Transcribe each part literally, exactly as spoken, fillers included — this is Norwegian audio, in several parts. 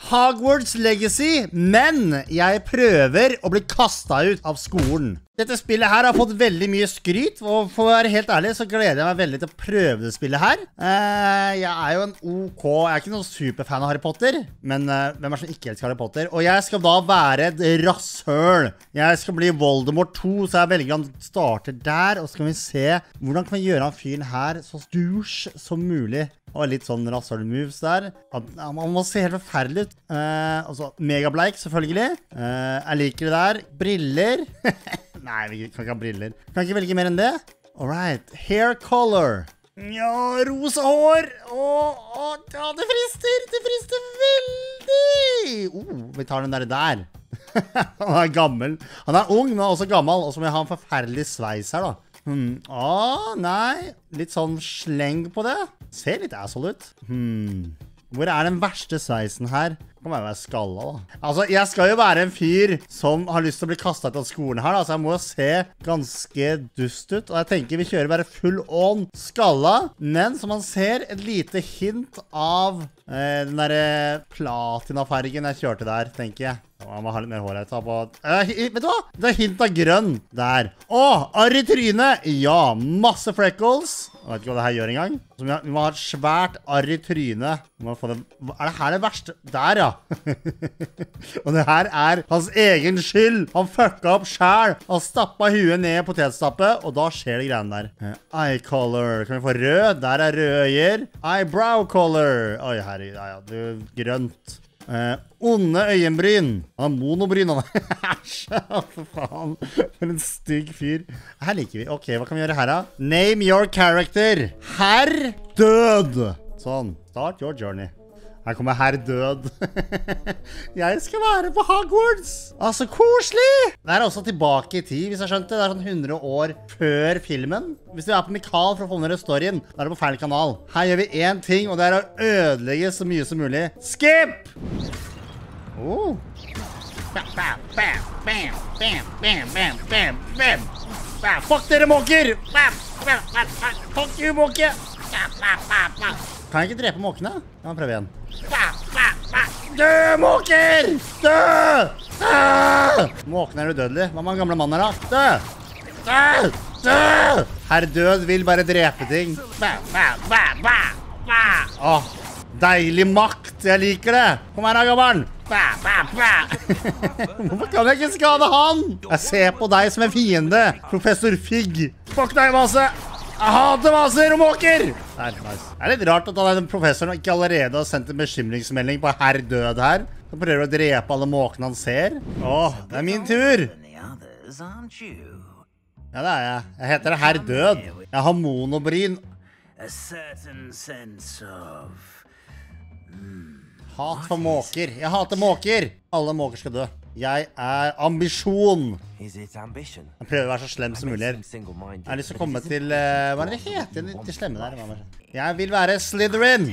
Hogwarts Legacy, men jeg prøver å bli kastet ut av skolen. Dette spillet her har fått veldig mye skryt, og for å være helt ærlig så gleder jeg meg veldig til å prøve det spillet her. Uh, jeg er jo en OK, jeg er ikke noen superfan av Harry Potter, men uh, hvem er som ikke elsker Harry Potter? Og jeg skal da være et rasshøl. Jeg skal bli Voldemort to, så jeg velger han starter der, og så kan vi se hvordan kan vi gjøre han fyren her så douche som mulig. Og litt sånn rasshøl moves der. Han må se helt forferdelig ut. Uh, altså, megableik selvfølgelig. Uh, jeg liker det der. Briller. Nei, vi kan ikke ha briller. Kan ikke velge mer enn det. Alright, hair color. Ja, rosa hår. Åh, åh, ja, det frister. Det frister veldig. Oh, vi tar den der der. Han er gammel. Han er ung, men også gammel. Og så må jeg ha en forferdelig sveis her da. Hmm. Åh, nei. Litt sånn sleng på det. Ser litt asshole ut. Hmm. Hvor er den verste sveisen her? Kan være skalla da. Altså, jeg skal jo være en fyr som har lyst til å bli kastet ut av skolen her da. Så jeg må jo se ganske dust ut. Og jeg tenker vi kjører bare full on skalla. Men som man ser, et lite hint av eh, den der platinafargen jeg kjørte der, tenker jeg. Jeg må ha litt mer hår her. Ta på. Eh, vet du hva? Det er hint av grønn. Der. Åh, arr i trynet. Ja, masse freckles. Jeg vet ikke hva det her gjør engang. Så vi, vi må ha et svært arr i trynet. Vi må få det. Er det her det verste? Der, ja. Og det her er hans egen skyld. Han fucka opp selv. Han stappet huet ned i potetstappet, og da skjer det greiene der. Eye color. Kan vi få rød? Der er røde øyer. Eyebrow color. Oi, herregud. Ja, ja, du, grønt. Uh, onde øyenbryn. Han har monobryn. Æsj, for faen. For en stygg fyr. Her liker vi. Ok, hva kan vi gjøre her da? Name your character. Herr død. Sånn, start your journey. Her kommer herr død. Jeg skal være på Hogwarts. Altså, koselig. Det er også tilbake i tid, hvis jeg skjønte. Det er sånn hundre år før filmen. Hvis du er på Mikael for å få med storyen, da er det på feil kanal. Her gjør vi en ting, og det er å ødelegge så mye som mulig. Skip! Oh. Bam, bam, bam, bam, bam, bam, bam, bam, bam. Bam. Fuck dere måker! Bam, bam, bam, bam. Fuck you, måke! Bam, bam, bam, bam. Kan jeg ikke drepe måkene? Jeg må prøve igjen. Dø, måker! Dø! Dø! Måkene er udødelige. Hva med den gamle mannen her da? Dø! Dø! Dø! Herr død vil bare drepe ting. Åh, deilig makt. Jeg liker det. Kom her da, gammelen. Hvorfor kan jeg ikke skade han? Jeg ser på deg som en fiende, professor Figg. Fuck deg, Vase. Jeg hater vaser og måker! Der, nice. Det er litt rart at den professoren ikke allerede har sendt en bekymringsmelding på herr død her. Han prøver å drepe alle måkene han ser. Åh, det er min tur! Ja, det er jeg. Jeg heter herr død. Jeg har monobryn. Hat for måker. Jeg hater måker. Alle måker skal dø. Jeg er ambisjon. Jeg prøver å være så slem som mulig. Jeg har lyst til å komme til... Uh, hva er det det heter? De slemme der. Jeg vil være Slytherin.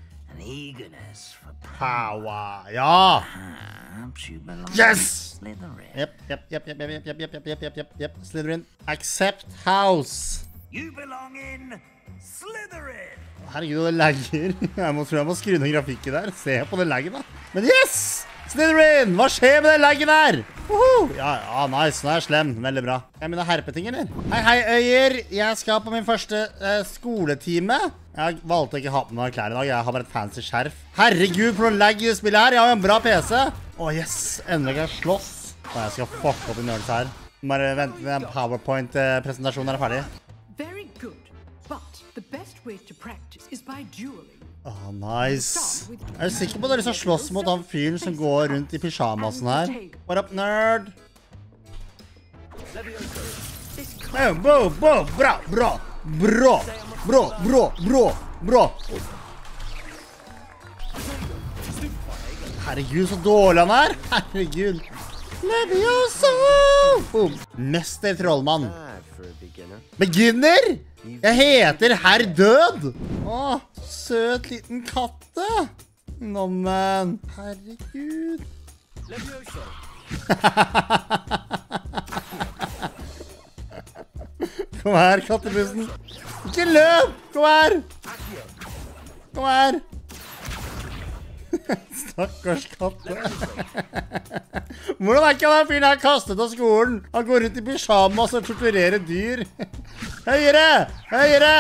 Power. Ja. Yes! Jep, jep, jep, jep, jep, jep, jep, jep, jep, jep, jep, jep. Slytherin. Accept house. You belong in Slytherin. Herregud, det lagger. Jeg må, tror jeg må skru ned grafikken der. Se på det laggen da. Men yes! Slytherin! Hva skjer med den laggen her? Woohoo! Ja, ja, nice. Nå er jeg slem. Veldig bra. Jeg mener herpeting, eller? Hei, hei, øyer. Jeg skal på min første uh, skoletime. Jeg valgte ikke å ha på meg klær i dag. Jeg har bare et fancy skjerf. Herregud, for noen lag i det spillet her. Jeg har jo en bra P C. Åh, oh, yes. Endelig kan jeg slåss. Åh, jeg skal fuck opp i nerds her. Bare vente med en PowerPoint-presentasjon er ferdig. Very good, but the best way to practice is by dueling. Åh, oh, nice. Er du sikker på at du har lyst til å slåss mot han fyren som går rundt i pyjamasen her? What up, nerd? Boom, boom, boom. Bra, bra, bra, bra, bra, bra, bra. Herregud, så dårlig han er. Herregud. Levioso! Boom. Mester trollmann. Beginner? Jeg heter herr død. Åh, søt liten katte. Nå, men, herregud. Kom her, kattebussen. Ikke løp! Kom her! Kom her! Stakkars katte. Hvordan er ikke den fyren her kastet av skolen? Han går rundt i pyjamas og torturerer dyr. Høyere! Høyere!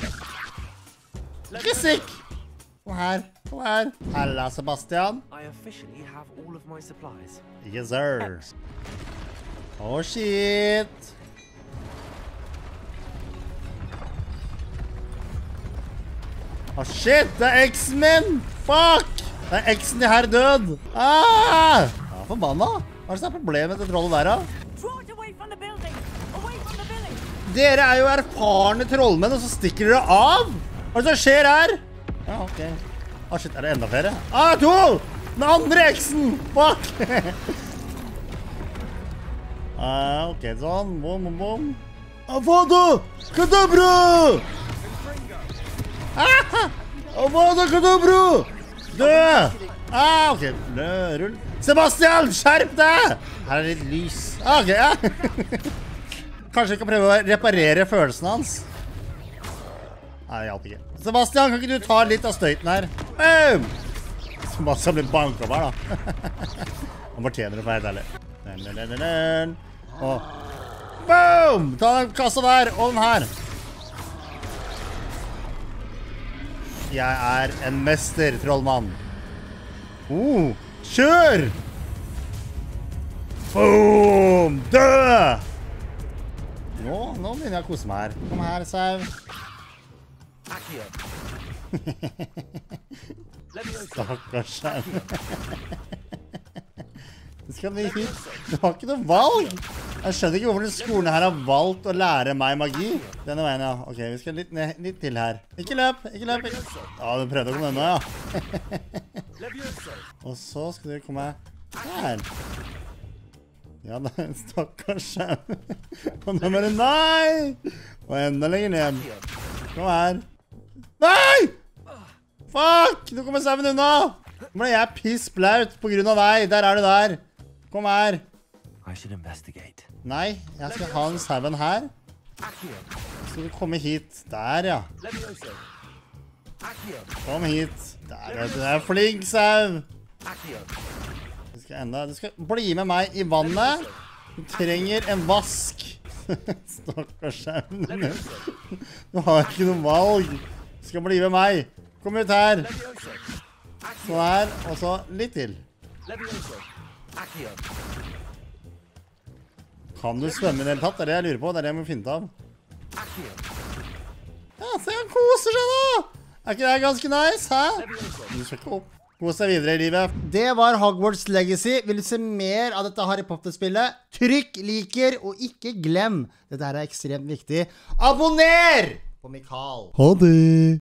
Fysikk! Kom her, kom her. Halla, Sebastian. I officially have all of my supplies. Yes, sir. Oh, shit. Oh, shit, det er eksen min. Fuck! Det er eksen de her død. Ah! Ja, forbanna. Hva er det som er problemet med det trollet der, da? Draw it away from the building! Away from the village! Dere er jo erfarne trollmenn, og så stikker dere av. Hva er det som skjer her? Ja, ok. Ah, shit, er det enda flere? Ah, to! Den andre eksen! Fuck! ah, ok, sånn. Bom, bom, bom. Avada! Kadabra! Ah! Avada Kadabra! Dø! Ah, ok. Lø, rull. Sebastian, skjerp deg! Her er litt lys. Ah, ok, ja. Kanskje vi kan prøve å reparere følelsen hans. Nei, det hjalp ikke. Sebastian, kan ikke du ta litt av støyten her? Boom! Sebastian blir banket opp her, da. Han fortjener det for helt ærlig. Den, den, den, den. Og boom! Ta den kassa der, og den her. Jeg er en mester, trollmann. Oh, kjør! Boom! Dø! Nå, nå begynner jeg å kose meg her. Kom her, Sau. Stakkars Sau. Det skal bli hit. Du har ikke noe valg. Jeg skjønner ikke hvorfor den skolen her har valgt å lære meg magi. Denne veien, ja. Ok, vi skal litt, ned, litt til her. Ikke løp, ikke løp. Ikke. Ja, du prøvde å komme denne, ja. Og så skal du komme her. Ja, det er en stakkars Sau. Og nå er det nei! Og enda lenger ned. Kom her. Nei! Fuck! Nå kommer Sauen unna! Nå ble jeg pissblaut på grunn av deg. Der er du der. Kom her. I should investigate. Nei, jeg skal ha en Sauen her. Skal du komme hit. Der, ja. Kom hit. Der, vet du. Du er flink, Sau. Du skal enda, du skal bli med meg i vannet. Du trenger en vask. Stakkars Sauen. Du har ikke noe valg. Du skal bli med meg. Kom ut her. Sånn her, og så litt til. Kan du svømme i det hele tatt? Det er det jeg lurer på. Det er det jeg må finne av. Ja, se han koser seg da! Er ikke det ganske nice, hæ? Du skal ikke opp. Kos deg videre i livet. Det var Hogwarts Legacy. Vil du se mer av dette Harry Potter-spillet? Trykk liker, og ikke glem. Dette her er ekstremt viktig. Abonner på Mikael. Ha det!